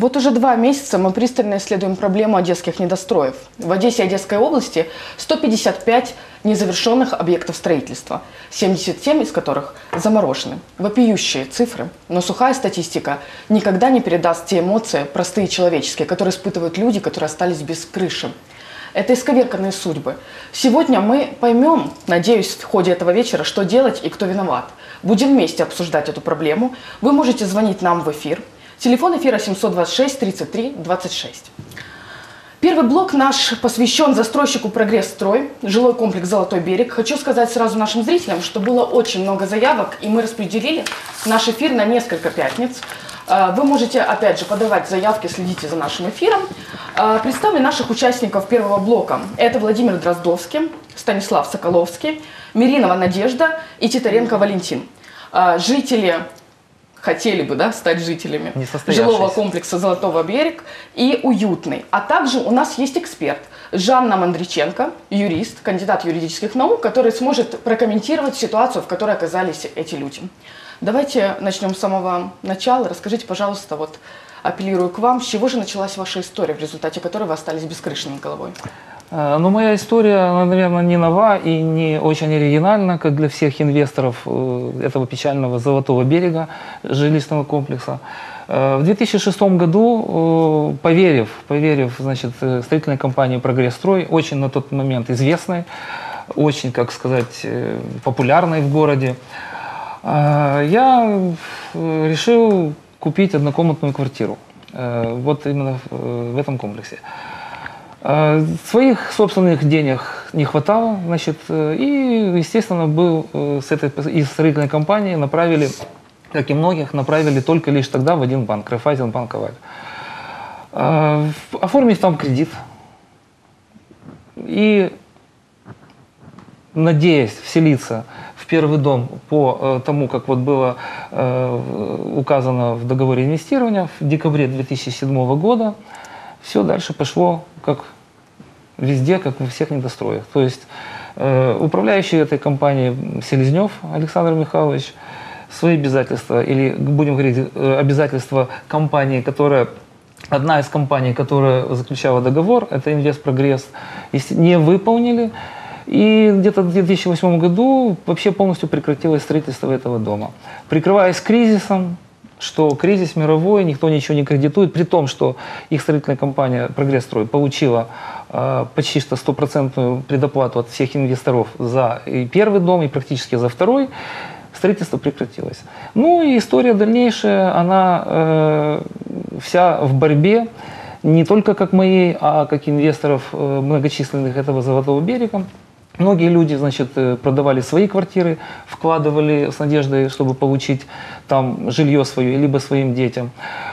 Вот уже 2 месяца мы пристально исследуем проблему одесских недостроев. В Одессе и Одесской области 155 незавершенных объектов строительства, 77 из которых заморожены. Вопиющие цифры, но сухая статистика никогда не передаст те эмоции, простые человеческие, которые испытывают люди, которые остались без крыши. Это исковерканные судьбы. Сегодня мы поймем, надеюсь, в ходе этого вечера, что делать и кто виноват. Будем вместе обсуждать эту проблему. Вы можете звонить нам в эфир. Телефон эфира 726 33 26. Первый блок наш посвящен застройщику «Прогрессстрой», жилой комплекс «Золотой берег». Хочу сказать сразу нашим зрителям, что было очень много заявок, и мы распределили наш эфир на несколько пятниц. Вы можете, опять же, подавать заявки, следите за нашим эфиром. Представлю наших участников первого блока. Это Владимир Дроздовский, Станислав Соколовский, Миринова Надежда и Титаренко Валентин. Жители... хотели бы, да, стать жителями жилого комплекса «Золотого берег» и «Уютный». А также у нас есть эксперт Жанна Мандриченко, юрист, кандидат юридических наук, который сможет прокомментировать ситуацию, в которой оказались эти люди. Давайте начнем с самого начала. Расскажите, пожалуйста, вот апеллирую к вам, с чего же началась ваша история, в результате которой вы остались без крыши над головой? Ну, моя история, она, наверное, не нова и не очень оригинальна, как для всех инвесторов этого печального «Золотого берега» жилищного комплекса. В 2006 году, поверив значит, строительной компании «Прогрессстрой», очень на тот момент известной, очень, как сказать, популярной в городе, я решил купить однокомнатную квартиру. Вот именно в этом комплексе. Своих собственных денег не хватало, значит, и, естественно, был из строительной компании направили, как и многих, направили только лишь тогда в один банк, Райффайзенбанк Аваль. Оформить там кредит. И, надеясь вселиться в первый дом по тому, как вот было указано в договоре инвестирования в декабре 2007 года, все дальше пошло как везде, как во всех недостроях. То есть управляющий этой компанией Селезнев Александр Михайлович свои обязательства, или будем говорить, обязательства компании, которая, одна из компаний, которая заключала договор, это Инвестпрогресс, не выполнили. И где-то в 2008 году вообще полностью прекратилось строительство этого дома. Прикрываясь кризисом, что кризис мировой, никто ничего не кредитует, при том, что их строительная компания «Прогрессстрой» получила почти что 100% предоплату от всех инвесторов за и первый дом, и практически за второй, строительство прекратилось. Ну и история дальнейшая, она вся в борьбе, не только как моей, а как инвесторов многочисленных этого «Золотого берега». Многие люди, значит, продавали свои квартиры, вкладывали с надеждой, чтобы получить там жилье свое, либо своим детям.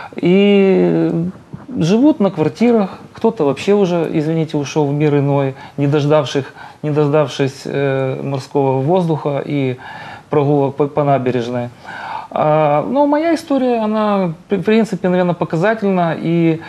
И живут на квартирах, кто-то вообще уже, извините, ушел в мир иной, не дождавшись морского воздуха и прогулок по набережной. Но моя история, она, в принципе, наверное, показательна и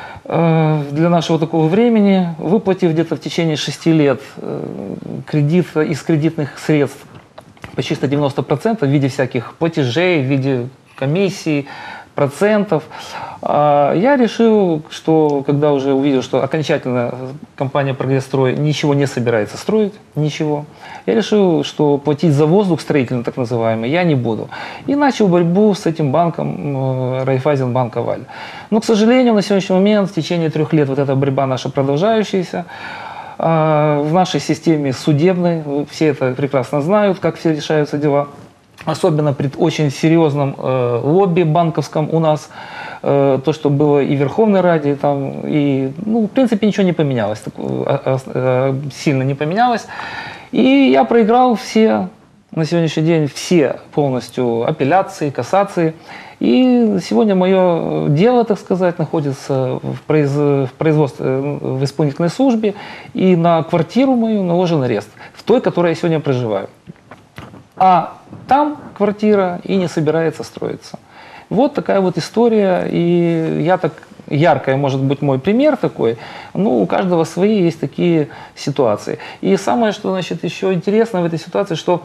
для нашего такого времени, выплатив где-то в течение 6 лет кредит из кредитных средств почти 90% в виде всяких платежей, в виде комиссий, процентов, я решил, что когда уже увидел, что окончательно компания «Прогрессстрой» ничего не собирается строить, ничего, я решил, что платить за воздух строительный, так называемый, я не буду. И начал борьбу с этим банком Райффайзенбанк Аваль. Но, к сожалению, на сегодняшний момент, в течение 3 лет, вот эта борьба наша продолжающаяся. В нашей системе судебной, все это прекрасно знают, как все решаются дела. Особенно при очень серьезном лобби банковском у нас, то, что было и в Верховной Раде, там, и, ну, в принципе, ничего не поменялось, сильно не поменялось. И я проиграл все, на сегодняшний день, все полностью апелляции, кассации. И сегодня мое дело, так сказать, находится в производстве, в исполнительной службе, и на квартиру мою наложен арест, в той, в которой я сегодня проживаю. А там квартира и не собирается строиться. Вот такая вот история, и я так яркая, может быть, мой пример такой, ну, у каждого свои есть такие ситуации. И самое, что, значит, еще интересно в этой ситуации, что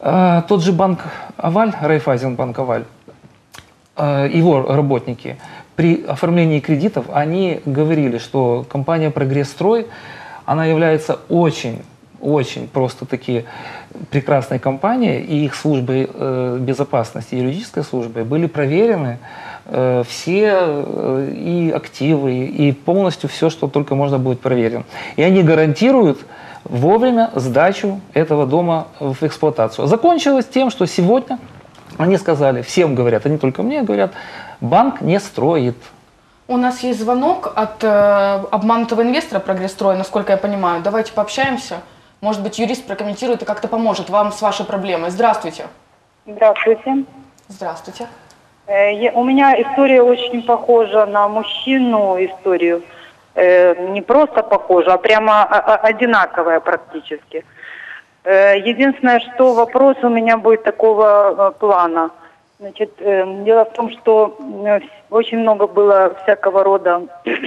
тот же банк Аваль, Райффайзенбанк Аваль, его работники при оформлении кредитов они говорили, что компания «Прогресстрой», она является очень просто-таки прекрасной компанией, и их службой безопасности, юридической службой были проверены все и активы, и полностью все, что только можно будет проверено. И они гарантируют вовремя сдачу этого дома в эксплуатацию. Закончилось тем, что сегодня они сказали, всем говорят, они только мне говорят, банк не строит. У нас есть звонок от обманутого инвестора «Прогресстрой», насколько я понимаю. Давайте пообщаемся. Может быть, юрист прокомментирует и как-то поможет вам с вашей проблемой. Здравствуйте. Здравствуйте. Здравствуйте. У меня история очень похожа на мужчину историю. Не просто похожа, а прямо одинаковая практически. Единственное, что вопрос у меня будет такого плана. Значит, дело в том, что очень много было всякого рода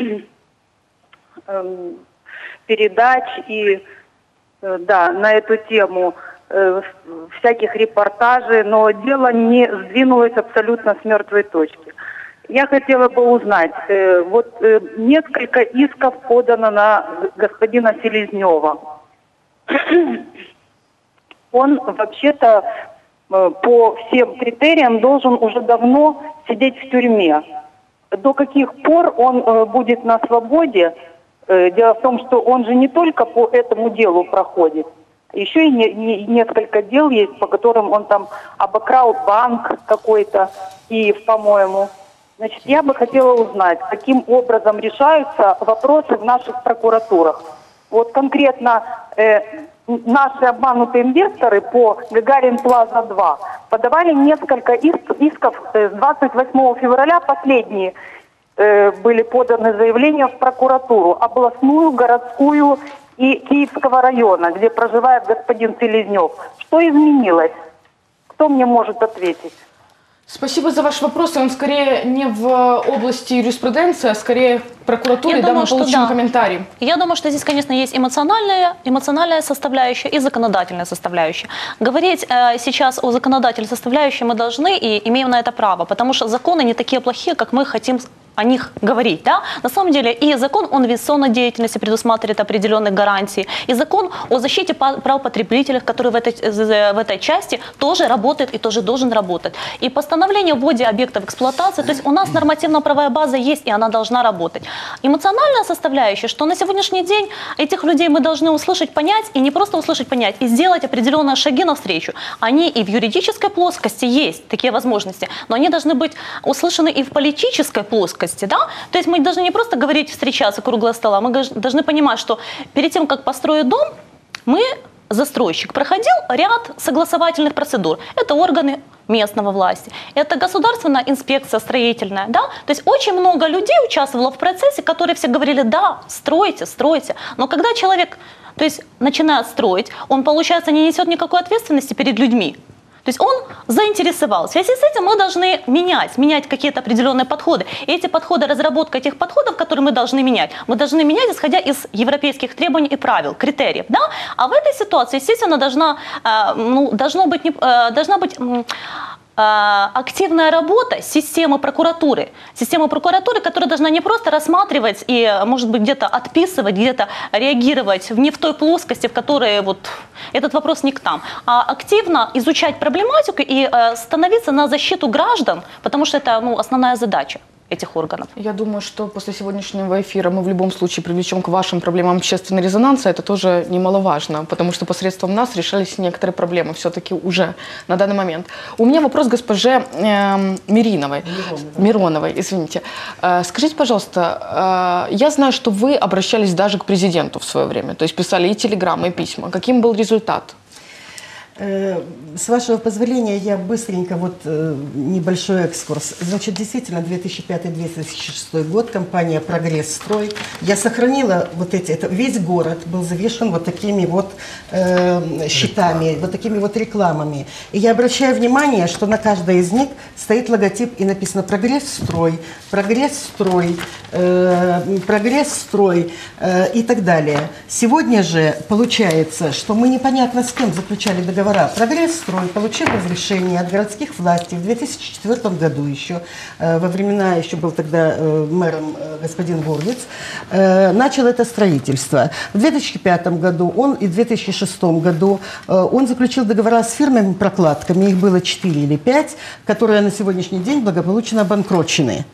передач и да, на эту тему всяких репортажей, но дело не сдвинулось абсолютно с мертвой точки. Я хотела бы узнать, несколько исков подано на господина Селезнева. Он вообще-то по всем критериям должен уже давно сидеть в тюрьме. До каких пор он будет на свободе? Дело в том, что он же не только по этому делу проходит, еще и несколько дел есть, по которым он там обокрал банк какой-то, Киев, по-моему. Значит, я бы хотела узнать, каким образом решаются вопросы в наших прокуратурах. Вот конкретно наши обманутые инвесторы по Гагарин-Плаза-2 подавали несколько исков с 28 февраля, последние были поданы заявления в прокуратуру, областную, городскую и Киевского района, где проживает господин Селезнев. Что изменилось? Кто мне может ответить? Спасибо за ваш вопрос. Он скорее не в области юриспруденции, а скорее в прокуратуре. Да, мы получим комментарий. Я думаю, что здесь, конечно, есть эмоциональная составляющая и законодательная составляющая. Говорить сейчас о законодательной составляющей мы должны и имеем на это право, потому что законы не такие плохие, как мы хотим о них говорить. Да? На самом деле и закон о инвестиционной деятельности предусматривает определенные гарантии, и закон о защите прав потребителей, который в этой части тоже работает и тоже должен работать. И постановление о вводе объектов эксплуатации, то есть у нас нормативно-правовая база есть, и она должна работать. Эмоциональная составляющая, что на сегодняшний день этих людей мы должны услышать, понять, и не просто услышать, понять, и сделать определенные шаги навстречу. Они и в юридической плоскости есть такие возможности, но они должны быть услышаны и в политической плоскости. Да? То есть мы должны не просто говорить, встречаться круглого стола, мы должны понимать, что перед тем, как построить дом, застройщик проходил ряд согласовательных процедур. Это органы местного власти, это государственная инспекция строительная. Да? То есть очень много людей участвовало в процессе, которые все говорили, да, стройте, стройте. Но когда человек начинает строить, он, получается, не несет никакой ответственности перед людьми. То есть он заинтересовался. В связи с этим мы должны менять какие-то определенные подходы. И эти подходы, разработка этих подходов, которые мы должны менять, исходя из европейских требований и правил, критериев. Да? А в этой ситуации, естественно, должна быть активная работа системы прокуратуры. Система прокуратуры, которая должна не просто рассматривать и, может быть, где-то отписывать, где-то реагировать не в той плоскости, в которой этот вопрос не к нам, а активно изучать проблематику и становиться на защиту граждан, потому что это основная задача этих органов. Я думаю, что после сегодняшнего эфира мы в любом случае привлечем к вашим проблемам общественный резонанс, а это тоже немаловажно, потому что посредством нас решались некоторые проблемы все-таки уже на данный момент. У меня вопрос к госпоже Мироновой, извините. Скажите, пожалуйста, я знаю, что вы обращались даже к президенту в свое время, то есть писали и телеграммы, и письма. Каким был результат? С вашего позволения я быстренько, небольшой экскурс. Значит, действительно, 2005-2006 год, компания «Прогресстрой». Я сохранила весь город был завешен такими щитами, такими рекламами. И я обращаю внимание, что на каждой из них стоит логотип и написано «Прогресстрой», «Прогресстрой», «Прогресстрой» и так далее. Сегодня же получается, что мы непонятно с кем заключали договор договора. «Прогрессстрой» получил разрешение от городских властей в 2004 году еще, во времена, еще был тогда мэром господин Горлиц, начал это строительство. В 2005 году и в 2006 году он заключил договора с фирмами-прокладками, их было 4 или 5, которые на сегодняшний день благополучно обанкрочены.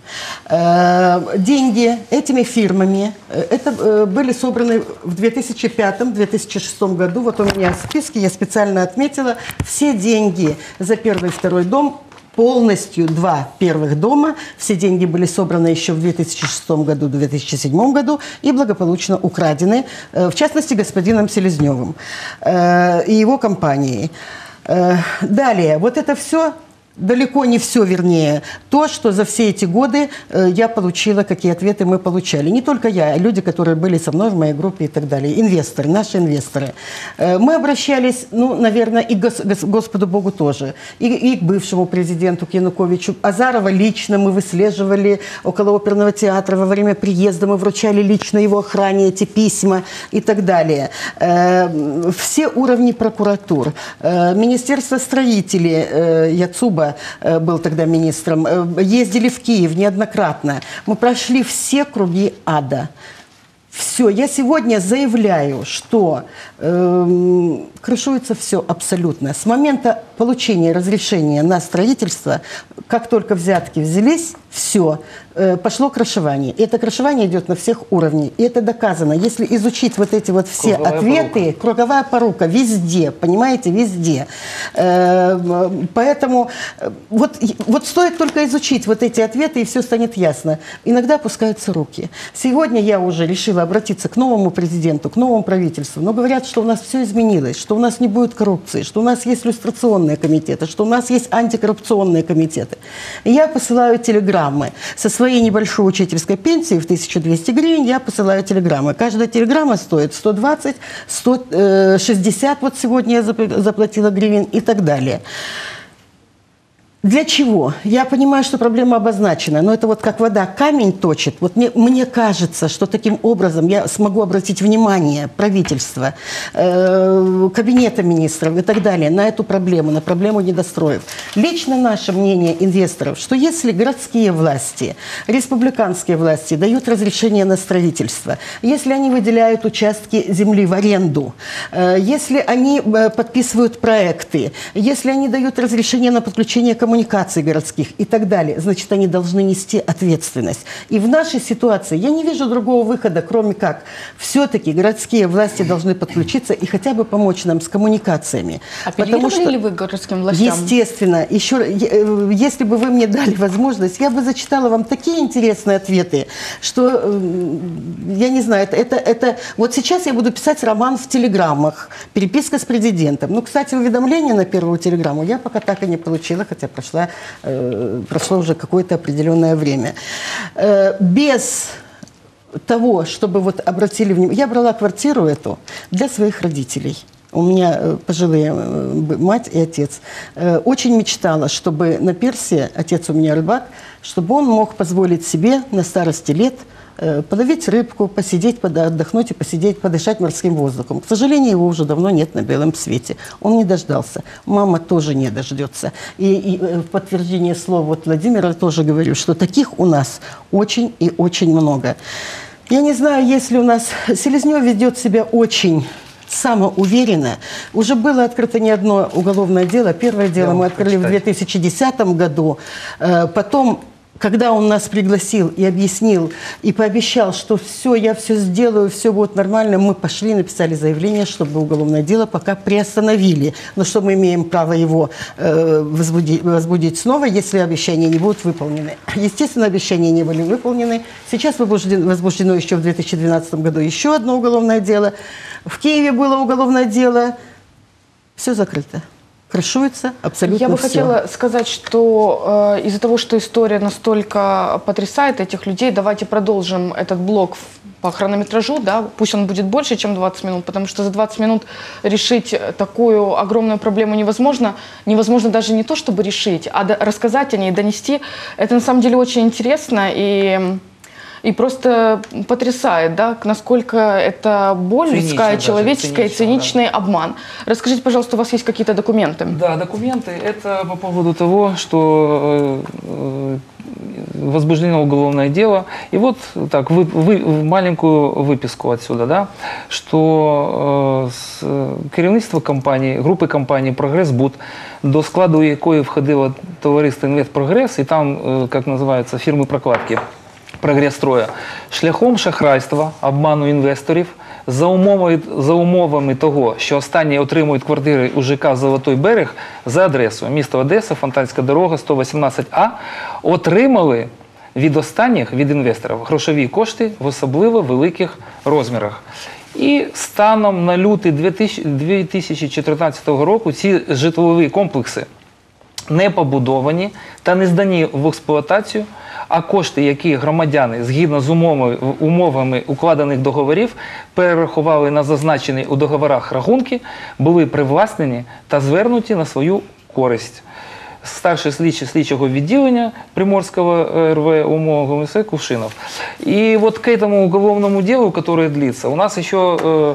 Деньги этими фирмами были собраны в 2005-2006 году. Вот у меня в списке, я специально отметила, все деньги за первый и второй дом, полностью 2 первых дома, все деньги были собраны еще в 2006 году, 2007 году и благополучно украдены, в частности, господином Селезневым и его компанией. Далее, вот это все... Далеко не все, вернее, то, что за все эти годы я получила, какие ответы мы получали. Не только я, а люди, которые были со мной в моей группе и так далее. Инвесторы, наши инвесторы. Мы обращались, ну, наверное, и к Господу Богу тоже, и к бывшему президенту к Януковичу. Азарова лично мы выслеживали около оперного театра во время приезда, мы вручали лично его охране эти письма и так далее. Все уровни прокуратур, Министерство строителей, Яцуба был тогда министром, ездили в Киев неоднократно. Мы прошли все круги ада. Все, я сегодня заявляю, что крышуется все абсолютно. С момента получения разрешения на строительство, как только взятки взялись, все, пошло крышевание. И это крышевание идет на всех уровнях. И это доказано. Если изучить вот эти вот все ответы, круговая порука везде, понимаете, везде. Поэтому вот стоит только изучить вот эти ответы, и все станет ясно. Иногда опускаются руки. Сегодня я уже решила обратиться к новому президенту, к новому правительству. Но говорят, что у нас все изменилось, что у нас не будет коррупции, что у нас есть люстрационные комитеты, что у нас есть антикоррупционные комитеты. И я посылаю телеграммы. Со своей небольшой учительской пенсии в 1200 гривен я посылаю телеграммы. Каждая телеграмма стоит 120, 160, вот сегодня я заплатила гривен и так далее. Для чего? Я понимаю, что проблема обозначена, но это вот как вода камень точит. Вот мне кажется, что таким образом я смогу обратить внимание правительства, кабинета министров и так далее на эту проблему, на проблему недостроев. Лично наше мнение инвесторов, что если городские власти, республиканские власти дают разрешение на строительство, если они выделяют участки земли в аренду, если они подписывают проекты, если они дают разрешение на подключение коммуникаций городских и так далее, значит, они должны нести ответственность. И в нашей ситуации я не вижу другого выхода, кроме как все-таки городские власти должны подключиться и хотя бы помочь нам с коммуникациями. Апеллировали ли вы городским властям? Естественно. Еще, если бы вы мне дали возможность, я бы зачитала вам такие интересные ответы, что, я не знаю, вот сейчас я буду писать роман в телеграммах, переписка с президентом. Ну, кстати, уведомление на первую телеграмму я пока так и не получила, хотя прошло уже какое-то определенное время. Без того, чтобы вот обратили внимание... Я брала квартиру эту для своих родителей. У меня пожилые мать и отец. Очень мечтала, чтобы на пирсе, отец у меня рыбак, чтобы он мог позволить себе на старости лет половить рыбку, посидеть, отдохнуть и посидеть, подышать морским воздухом. К сожалению, его уже давно нет на белом свете. Он не дождался. Мама тоже не дождется. И в подтверждение слов вот Владимира тоже говорю, что таких у нас очень и очень много. Я не знаю, если у нас... Селезнев ведет себя очень... самоуверенно. Уже было открыто не одно уголовное дело. Первое дело мы открыли в 2010 году. Потом, когда он нас пригласил и объяснил, и пообещал, что все, я все сделаю, все будет нормально, мы пошли, написали заявление, чтобы уголовное дело пока приостановили. Но что мы имеем право его возбудить снова, если обещания не будут выполнены. Естественно, обещания не были выполнены. Сейчас возбуждено еще в 2012 году еще одно уголовное дело. В Киеве было уголовное дело. Все закрыто. Крышуется абсолютно Я бы все. хотела сказать, что из-за того, что история настолько потрясает этих людей, давайте продолжим этот блок по хронометражу, да, пусть он будет больше, чем 20 минут, потому что за 20 минут решить такую огромную проблему невозможно. Невозможно даже не то, чтобы решить, а рассказать о ней, донести. Это на самом деле очень интересно, и И просто потрясает, да, насколько это боль Цинично людская, даже, человеческая, цинично, циничный обман. Расскажите, пожалуйста, у вас есть какие-то документы? Да, документы – это по поводу того, что возбуждено уголовное дело. И вот так, маленькую выписку отсюда, да, что керівництво компанії, групи компанії «Прогресбуд», до складу якої входило товариство «Інвестпрогрес», і там, як називаються, фірми прокладки «Прогресстроя», шляхом шахрайства, обману інвесторів, за умовами того, що останні отримують квартири у ЖК «Золотий берег» за адресою місто Одеса, Фонтанська дорога, 118А, отримали від останніх, від інвесторів, грошові кошти в особливо великих розмірах. І станом на лютий 2014 року ці житлові комплекси не побудовані та не здані в експлуатацію, а кошти, які громадяни згідно з умовами укладених договорів перерахували на зазначені у договорах рахунки, були привласнені та звернуті на свою користь. Старший слідчий слідчого відділения Приморского РВ УМО Кувшинов. И вот к этому уголовному делу, которое длится, у нас еще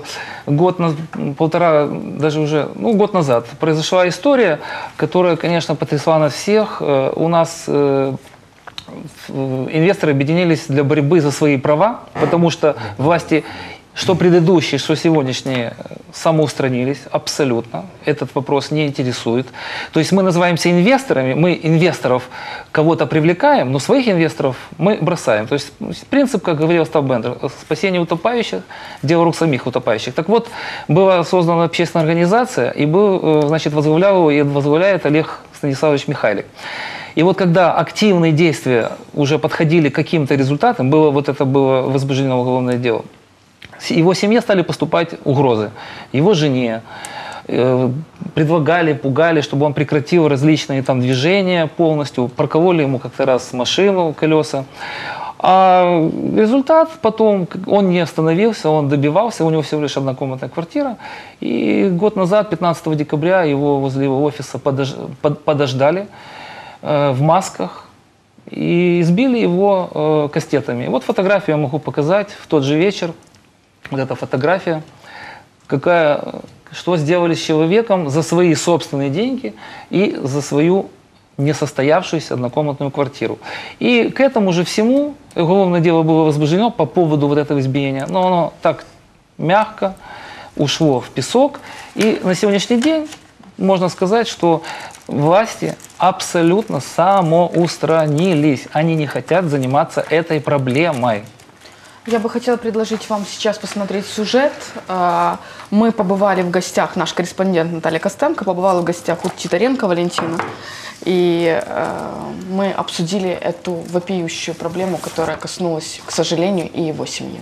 год назад произошла история, которая, конечно, потрясла нас всех. У нас инвесторы объединились для борьбы за свои права, потому что власти, что предыдущие, что сегодняшние, самоустранились абсолютно. Этот вопрос не интересует. То есть мы называемся инвесторами, мы инвесторов кого-то привлекаем, но своих инвесторов мы бросаем. То есть принцип, как говорил Остап Бендер, спасение утопающих, дело рук самих утопающих. Так вот, была создана общественная организация, и возглавлял и возглавляет Олег Станиславович Михайлик. И вот когда активные действия уже подходили к каким-то результатам, было возбуждено уголовное дело, его семье стали поступать угрозы. Его жене предлагали, пугали, чтобы он прекратил различные там движения полностью, прокололи ему как-то раз машину, колеса. А результат потом, он не остановился, он добивался, у него всего лишь однокомнатная квартира. И год назад, 15 декабря, его возле его офиса подождали в масках и избили его кастетами. Вот фотографию я могу показать в тот же вечер. Вот эта фотография, что сделали с человеком за свои собственные деньги и за свою несостоявшуюся однокомнатную квартиру. И к этому же всему уголовное дело было возбуждено по поводу вот этого избиения, но оно так мягко ушло в песок. И на сегодняшний день можно сказать, что власти абсолютно самоустранились. Они не хотят заниматься этой проблемой. Я бы хотела предложить вам сейчас посмотреть сюжет. Мы побывали в гостях, наш корреспондент Наталья Костенко побывала в гостях у Титаренко Валентина. И мы обсудили эту вопиющую проблему, которая коснулась, к сожалению, и его семьи.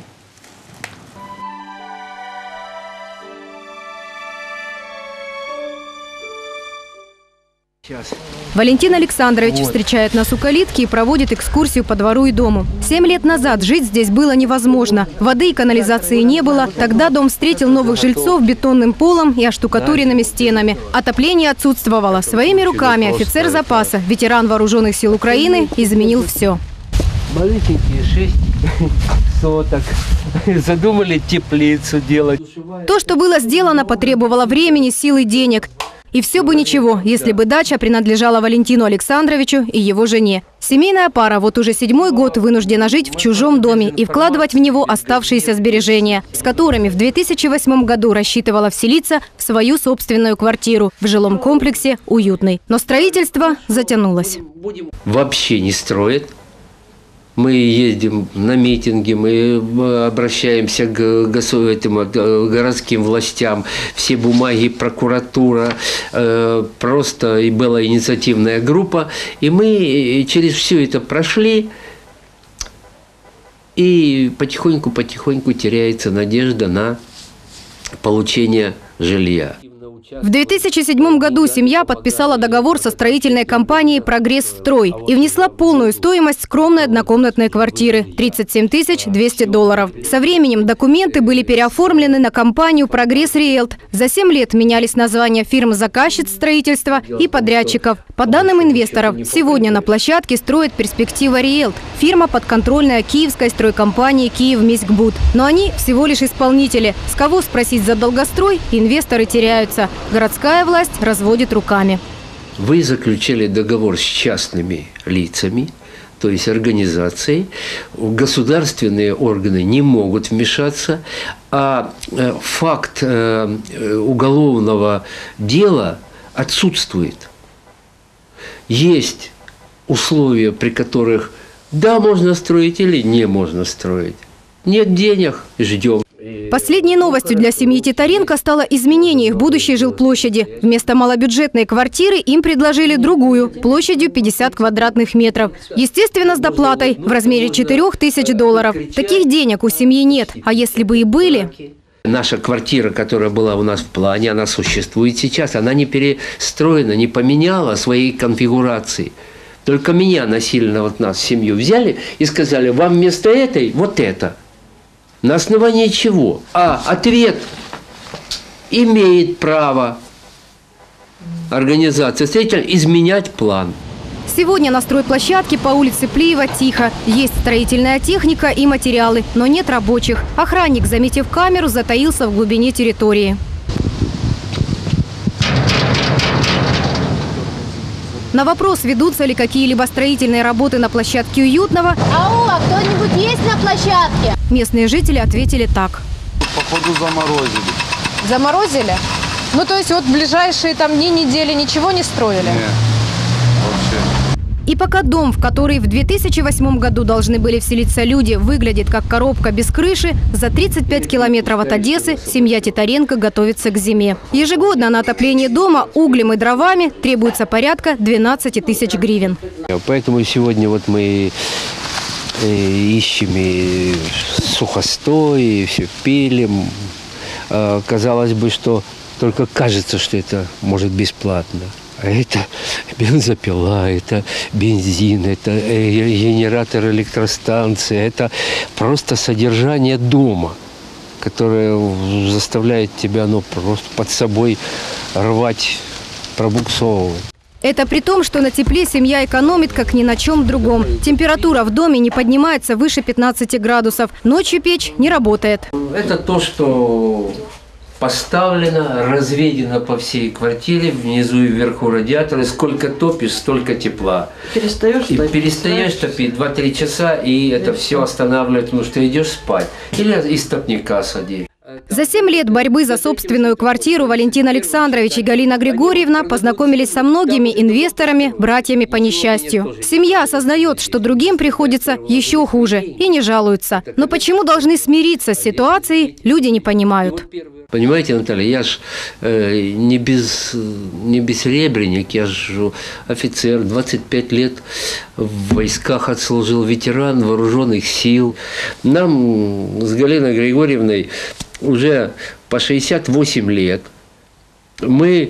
Валентин Александрович встречает нас у калитки и проводит экскурсию по двору и дому. 7 лет назад жить здесь было невозможно. Воды и канализации не было. Тогда дом встретил новых жильцов бетонным полом и оштукатуренными стенами. Отопление отсутствовало. Своими руками офицер запаса, ветеран вооруженных сил Украины, изменил все. Маленькие 6 соток. Задумали теплицу делать. То, что было сделано, потребовало времени, сил и денег. И все бы ничего, если бы дача принадлежала Валентину Александровичу и его жене. Семейная пара вот уже 7-й год вынуждена жить в чужом доме и вкладывать в него оставшиеся сбережения, с которыми в 2008 году рассчитывала вселиться в свою собственную квартиру в жилом комплексе «Уютный». Но строительство затянулось. Вообще не строят. Мы ездим на митинги, мы обращаемся к городским властям, все бумаги, прокуратура, просто и была инициативная группа. И мы через все это прошли, и потихоньку теряется надежда на получение жилья. В 2007 году семья подписала договор со строительной компанией «Прогресс-строй» и внесла полную стоимость скромной однокомнатной квартиры – $37 200. Со временем документы были переоформлены на компанию «Прогресс-риэлт». За 7 лет менялись названия фирм-заказчиц строительства и подрядчиков. По данным инвесторов, сегодня на площадке строит «Перспектива Риэлт» – фирма, подконтрольная киевской стройкомпании «Киевмиськбуд». Но они всего лишь исполнители. С кого спросить за долгострой, инвесторы теряются. Городская власть разводит руками. Вы заключили договор с частными лицами, то есть организацией. Государственные органы не могут вмешаться, а факт уголовного дела отсутствует. Есть условия, при которых да, можно строить или не можно строить. Нет денег – ждем. Последней новостью для семьи Титаренко стало изменение их будущей жилплощади. Вместо малобюджетной квартиры им предложили другую, площадью 50 квадратных метров. Естественно, с доплатой в размере $4000. Таких денег у семьи нет. А если бы и были... Наша квартира, которая была у нас в плане, она существует сейчас. Она не перестроена, не поменяла своей конфигурации. Только меня насильно, вот нас, семью, взяли и сказали, вам вместо этой вот это. На основании чего? Ответ: имеет право организация строительная изменять план. Сегодня на стройплощадке по улице Плиева тихо. Есть строительная техника и материалы, но нет рабочих. Охранник, заметив камеру, затаился в глубине территории. На вопрос, ведутся ли какие-либо строительные работы на площадке Уютного, Ау, а кто-нибудь есть на площадке? Местные жители ответили так. Походу заморозили. Заморозили? Ну, то есть вот ближайшие там дни, недели ничего не строили? Нет, вообще. И пока дом, в который в 2008 году должны были вселиться люди, выглядит как коробка без крыши, за 35 километров от Одессы семья Титаренко готовится к зиме. Ежегодно на отопление дома углем и дровами требуется порядка 12 тысяч гривен. Поэтому сегодня вот мы ищем и сухостой, и все пилим. Казалось бы, что только кажется, что это может бесплатно. А это бензопила, это бензин, это генератор электростанции, это просто содержание дома, которое заставляет тебя просто под собой рвать, пробуксовывать. Это при том, что на тепле семья экономит как ни на чем другом. Температура в доме не поднимается выше 15 градусов. Ночью печь не работает. Это то, что поставлено, разведено по всей квартире, внизу и вверху радиаторы. Сколько топишь, столько тепла. Перестаешь топить 2-3 часа, и это все останавливает, потому что идешь спать. Или из топника сади. За 7 лет борьбы за собственную квартиру Валентин Александрович и Галина Григорьевна познакомились со многими инвесторами, братьями по несчастью. Семья осознает, что другим приходится еще хуже, и не жалуются. Но почему должны смириться с ситуацией, люди не понимают. Понимаете, Наталья, я ж не бессребренник, я же офицер, 25 лет в войсках отслужил, ветеран вооруженных сил. Нам с Галиной Григорьевной уже по 68 лет. Мы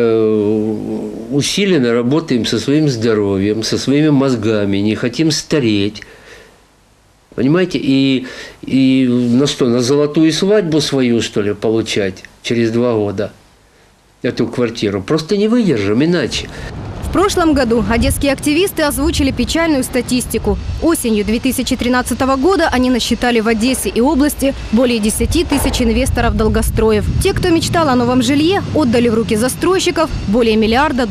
усиленно работаем со своим здоровьем, со своими мозгами, не хотим стареть. Понимаете, и на что, на золотую свадьбу свою, что ли, получать через 2 года эту квартиру? Просто не выдержим иначе. В прошлом году одесские активисты озвучили печальную статистику. Осенью 2013 года они насчитали в Одессе и области более 10 тысяч инвесторов-долгостроев. Те, кто мечтал о новом жилье, отдали в руки застройщиков более $1 миллиарда.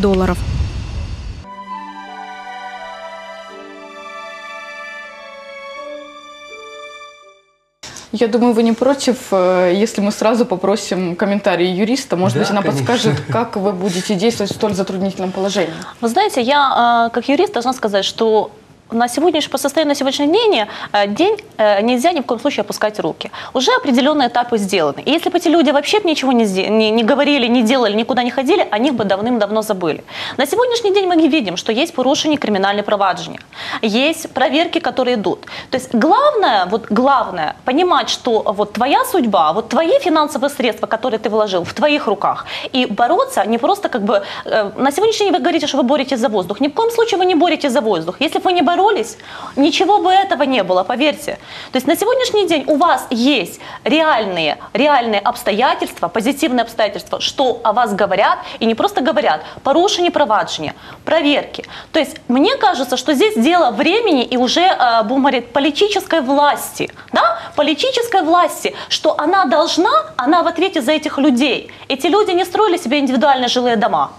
Я думаю, вы не против, если мы сразу попросим комментарий юриста. Может быть, она подскажет, как вы будете действовать в столь затруднительном положении. Вы знаете, я как юрист должна сказать, что по состоянию на сегодняшний день нельзя ни в коем случае опускать руки. Уже определенные этапы сделаны. И если бы эти люди вообще ничего не говорили, не делали, никуда не ходили, о них бы давным-давно забыли. На сегодняшний день мы видим, что есть порушение криминального проваджения, есть проверки, которые идут. То есть главное понимать, что вот твоя судьба, вот твои финансовые средства, которые ты вложил, в твоих руках. И бороться не просто как бы... На сегодняшний день вы говорите, что вы боретесь за воздух. Ни в коем случае вы не боретесь за воздух. Если бы вы не боролись, ничего бы этого не было, поверьте. То есть на сегодняшний день у вас есть реальные обстоятельства, позитивные обстоятельства, что о вас говорят, и не просто говорят, порушение проваджения, проверки. То есть мне кажется, что здесь дело времени и уже, будем говорить, политической власти. Да? Политической власти, что она в ответе за этих людей. Эти люди не строили себе индивидуальные жилые дома.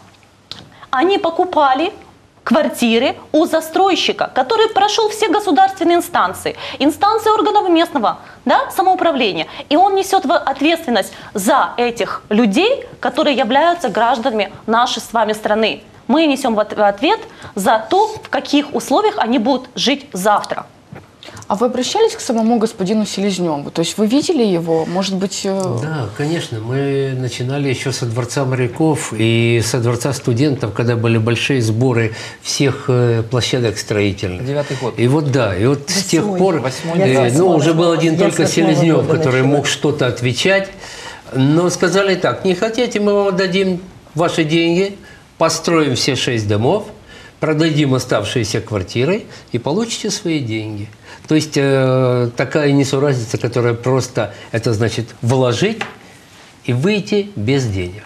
Они покупали квартиры у застройщика, который прошел все государственные инстанции органов местного самоуправления. И он несет ответственность за этих людей, которые являются гражданами нашей с вами страны. Мы несем ответ за то, в каких условиях они будут жить завтра. А вы обращались к самому господину Селезневу? То есть вы видели его? Может быть... Да, конечно. Мы начинали еще со Дворца моряков и со Дворца студентов, когда были большие сборы всех площадок строительных. 9-й год. И вот с тех пор... уже был один только Селезнев, который мог что-то отвечать. Но сказали так: не хотите, мы вам дадим ваши деньги, построим все 6 домов, продадим оставшиеся квартиры и получите свои деньги. То есть такая несуразица, которая просто, это значит вложить и выйти без денег.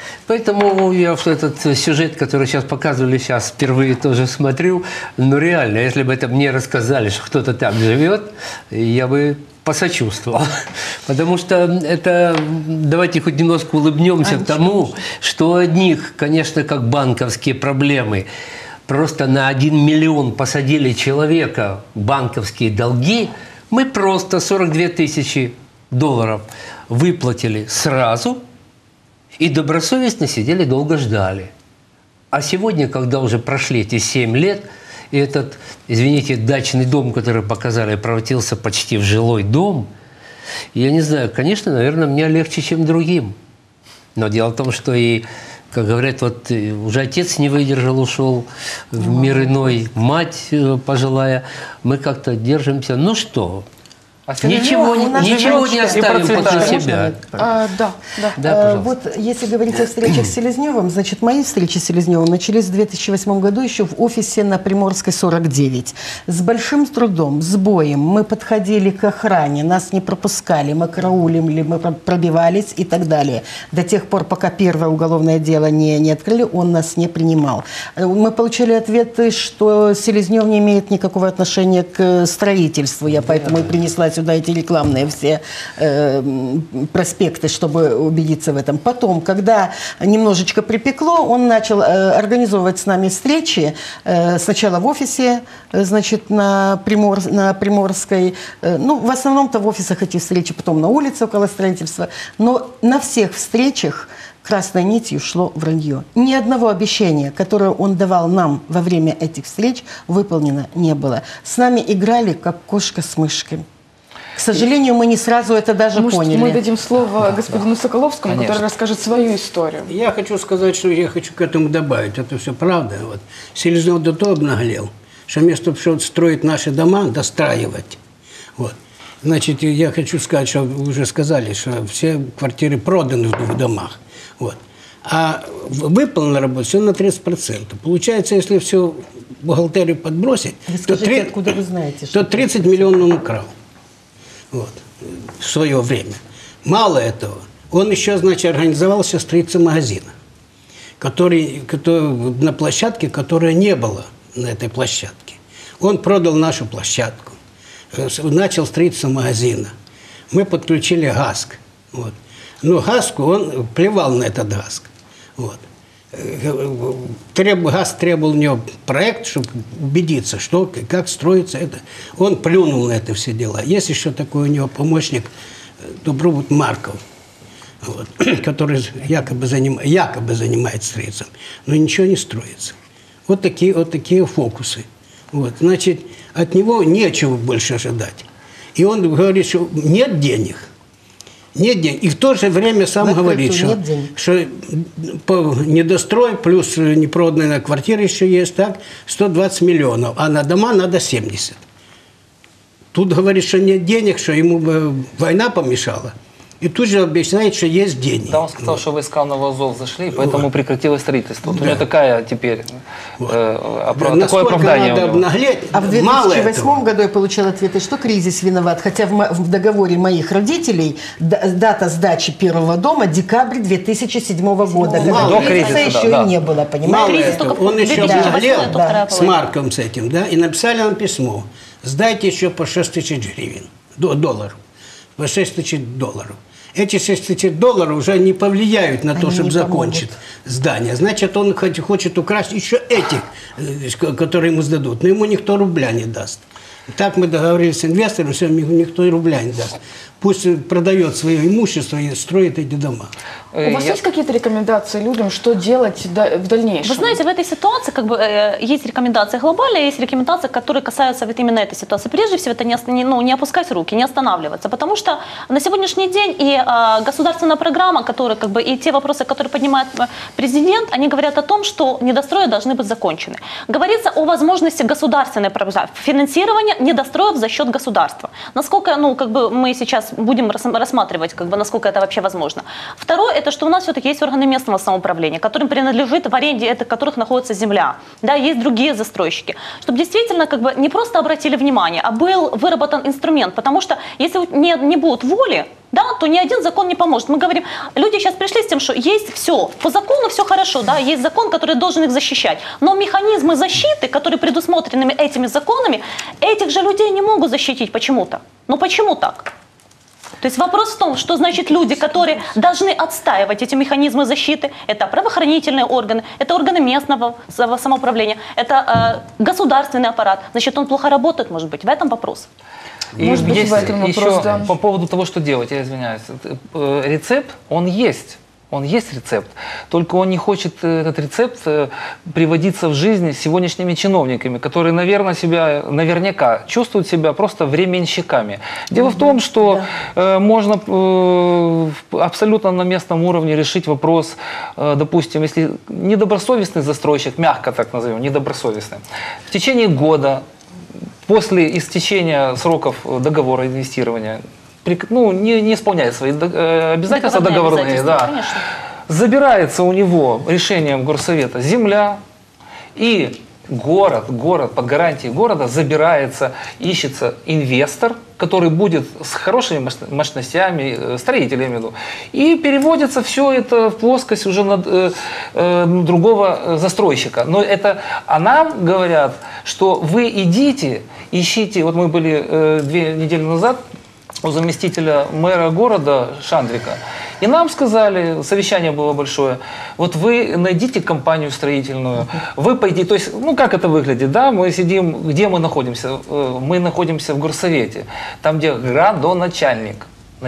Поэтому я этот сюжет, который сейчас показывали, сейчас впервые тоже смотрю, но реально, если бы это мне рассказали, что кто-то так живет, я бы посочувствовал. Потому что это, давайте хоть немножко улыбнемся тому, что у одних, конечно, как банковские проблемы, просто на 1 миллион посадили человека банковские долги, мы просто 42 тысячи долларов выплатили сразу и добросовестно сидели, долго ждали. А сегодня, когда уже прошли эти 7 лет, и этот, извините, дачный дом, который показали, превратился почти в жилой дом, я не знаю, конечно, наверное, мне легче, чем другим. Но дело в том, что и... Как говорят, вот уже отец не выдержал, ушел в мир иной, мать пожилая. Мы как-то держимся. Ну что, ничего не оставим после себя. Да, пожалуйста. Вот если говорить о встречах с Селезневым, значит, мои встречи с Селезневым начались в 2008 году еще в офисе на Приморской, 49. С большим трудом, с боем мы подходили к охране, нас не пропускали, мы караулили, мы пробивались и так далее. До тех пор, пока первое уголовное дело не открыли, он нас не принимал. Мы получили ответы, что Селезнев не имеет никакого отношения к строительству. Я поэтому и принесла сюда эти рекламные все проспекты, чтобы убедиться в этом. Потом, когда немножечко припекло, он начал организовывать с нами встречи. Сначала в офисе, значит, на Приморской. Ну, в основном-то в офисах эти встречи, потом на улице около строительства. Но на всех встречах красной нитью шло вранье. Ни одного обещания, которое он давал нам во время этих встреч, выполнено не было. С нами играли, как кошка с мышкой. К сожалению, мы не сразу это даже поняли. Мы дадим слово господину Соколовскому, который расскажет свою историю. Я хочу сказать, что я хочу к этому добавить. Это все правда. Вот. Селезнев до того обнаглел, что вместо того, чтобы строить наши дома, достраивать. Вот. Значит, я хочу сказать, что вы уже сказали, что все квартиры проданы в 2 домах. Вот. А выполнена работа все на 30%. Получается, если всю бухгалтерию подбросить, скажите, откуда вы знаете, то 30 миллионов он украл. Вот, в свое время. Мало этого, он еще, значит, организовал сейчас строительство магазина, который на площадке, которой не было на этой площадке. Он продал нашу площадку, начал строительство магазина. Мы подключили ГАСК. Вот. Но ГАСКу он плевал на этот ГАСК. Вот. ГАС требовал у него проект, чтобы убедиться, что, как строится это. Он плюнул на это все дела. Есть еще такой у него помощник Добробут Марков, вот, который якобы занимается строительством, но ничего не строится. Вот такие фокусы. Вот, значит, от него нечего больше ожидать. И он говорит, что нет денег. Нет денег. И в то же время сам говорит, что по недострой, плюс непроданная квартира еще есть, так, 120 миллионов, а на дома надо 70. Тут говорит, что нет денег, что ему война помешала. И тут же объясняет, что есть деньги. Да, он сказал, что войска в Новоазов зашли, поэтому прекратилось строительство. Вот у него такая теперь, такое оправдание. Надо обнаглеть, а в 2008 году я получила ответы, что кризис виноват. Хотя в договоре моих родителей дата сдачи первого дома декабрь 2007 года. До кризиса еще и не было, понимаете? Он еще обнаглел с Марком с этим, да, и написали нам письмо. Сдайте еще по 6 тысяч гривен, долларов. По 6 тысяч долларов. Эти 6 тысяч долларов уже не повлияют на то, чтобы закончить здание. Значит, он хочет украсть еще этих, которые ему сдадут. Но ему никто рубля не даст. Так мы договорились с инвестором, что никто и рубля не даст. Пусть продает свое имущество и строит эти дома. У вас есть какие-то рекомендации людям, что делать в дальнейшем? Вы знаете, в этой ситуации есть рекомендации глобальные, есть рекомендации, которые касаются вот именно этой ситуации. Прежде всего, это не опускать руки, не останавливаться, потому что на сегодняшний день и государственная программа, и те вопросы, которые поднимает президент, они говорят о том, что недострои должны быть закончены. Говорится о возможности государственной финансирования недостроев за счет государства. Насколько, мы сейчас будем рассматривать, насколько это вообще возможно. Второе, это что у нас все-таки есть органы местного самоуправления, которым принадлежит, в аренде которых находится земля. Да, есть другие застройщики. Чтобы действительно не просто обратили внимание, а был выработан инструмент. Потому что если не будет воли, да, то ни один закон не поможет. Мы говорим, люди сейчас пришли с тем, что есть все, по закону все хорошо, да, есть закон, который должен их защищать. Но механизмы защиты, которые предусмотрены этими законами, этих же людей не могут защитить почему-то. Ну почему так? То есть вопрос в том, что значит люди, которые должны отстаивать эти механизмы защиты, это правоохранительные органы, это органы местного самоуправления, это государственный аппарат. Значит, он плохо работает, может быть, в этом вопрос. И может быть, есть еще по поводу того, что делать, я извиняюсь, рецепт, он есть. Он есть рецепт, только он не хочет этот рецепт приводиться в жизнь сегодняшними чиновниками, которые, наверняка чувствуют себя просто временщиками. Дело в том, что можно абсолютно на местном уровне решить вопрос, допустим, если недобросовестный застройщик, мягко так назовем, недобросовестный, в течение года после истечения сроков договора инвестирования, не исполняет свои обязательства договорные, да, забирается у него решением горсовета земля, и город под гарантией города забирается, ищется инвестор, который будет с хорошими мощностями, строитель, я имею в виду, и переводится все это в плоскость уже на другого застройщика. Но нам говорят, что вы идите, ищите, вот мы были 2 недели назад у заместителя мэра города Шандрика, и нам сказали, совещание было большое, вот вы найдите компанию строительную, вы пойдите, то есть, как это выглядит, да, мы сидим, где мы находимся? Мы находимся в горсовете, там, где градоначальник.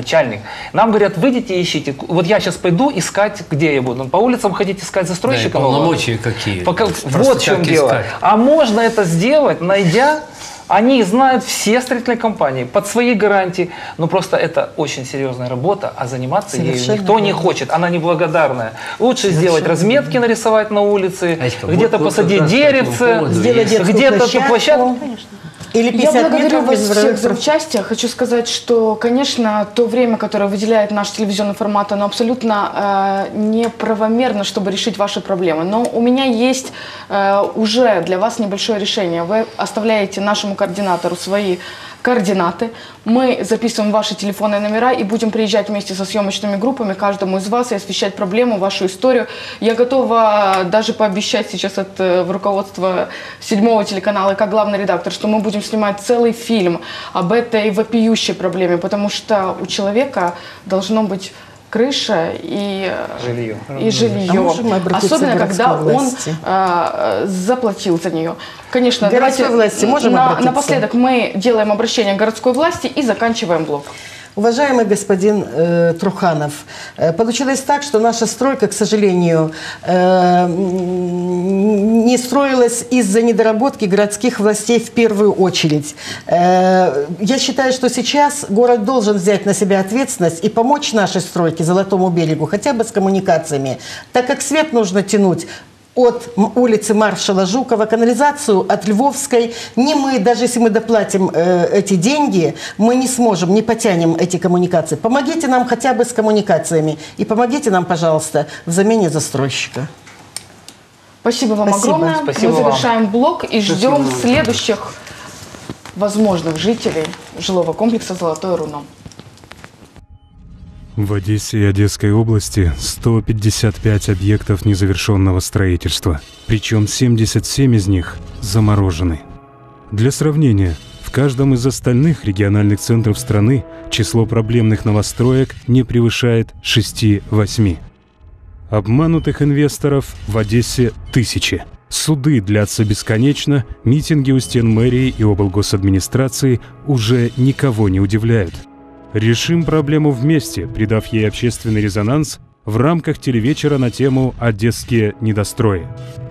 Нам говорят, выйдите и ищите. Вот я сейчас пойду искать, где я буду. По улицам ходить искать застройщика. Да, полномочия какие. Вот в чем дело. А можно это сделать, найдя. Они знают все строительные компании под свои гарантии, но просто это очень серьезная работа, а заниматься ею никто не хочет, она неблагодарная. Лучше сделать разметки, нарисовать на улице, где-то посадить деревце, где-то площадку. Или 50 Я благодарю вас всех за участие. Хочу сказать, что, конечно, то время, которое выделяет наш телевизионный формат, оно абсолютно неправомерно, чтобы решить ваши проблемы. Но у меня есть уже для вас небольшое решение. Вы оставляете нашему координатору свои координаты. Мы записываем ваши телефонные номера и будем приезжать вместе со съемочными группами каждому из вас и освещать проблему, вашу историю. Я готова даже пообещать сейчас от руководства 7-го телеканала, как главный редактор, что мы будем снимать целый фильм об этой вопиющей проблеме, потому что у человека должно быть крыша и жилье. Особенно, когда он заплатил за нее. Конечно, давайте власти можем напоследок мы делаем обращение к городской власти и заканчиваем блог. Уважаемый господин Труханов, получилось так, что наша стройка, к сожалению, не строилась из-за недоработки городских властей в первую очередь. Я считаю, что сейчас город должен взять на себя ответственность и помочь нашей стройке, Золотому берегу, хотя бы с коммуникациями, так как свет нужно тянуть от улицы маршала Жукова, канализацию от Львовской. Не мы, даже если мы доплатим эти деньги, мы не сможем, не потянем эти коммуникации. Помогите нам хотя бы с коммуникациями и помогите нам, пожалуйста, в замене застройщика. Спасибо вам огромное. Спасибо Мы завершаем вам. блог и ждем следующих возможных жителей жилого комплекса «Золотое руно». В Одессе и Одесской области 155 объектов незавершенного строительства, причем 77 из них заморожены. Для сравнения, в каждом из остальных региональных центров страны число проблемных новостроек не превышает 6-8. Обманутых инвесторов в Одессе тысячи. Суды длятся бесконечно, митинги у стен мэрии и облгосадминистрации уже никого не удивляют. Решим проблему вместе, придав ей общественный резонанс в рамках телевечера на тему «Одесские недострои».